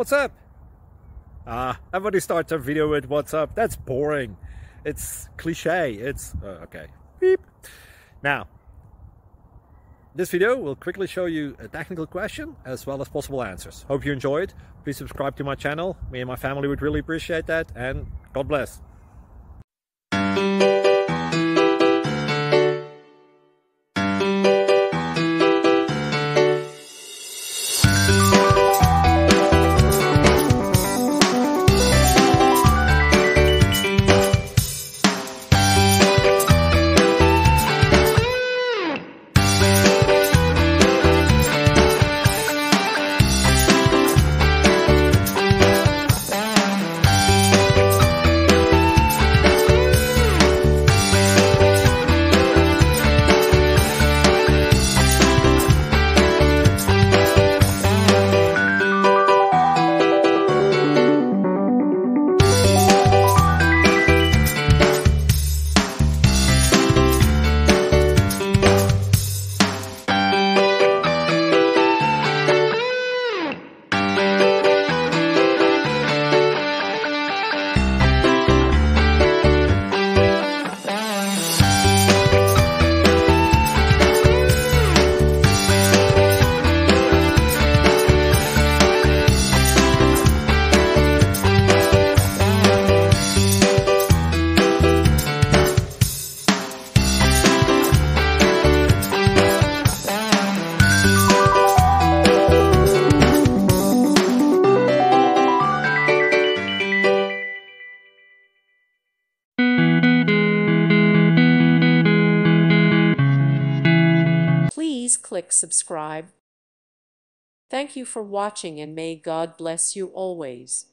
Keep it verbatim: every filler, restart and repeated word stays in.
What's up? Ah, everybody starts a video with what's up. That's boring. It's cliche. It's uh, okay. Beep. Now, this video will quickly show you a technical question as well as possible answers. Hope you enjoyed. Please subscribe to my channel. Me and my family would really appreciate that, and God bless. Please click subscribe. Thank you for watching, and may God bless you always.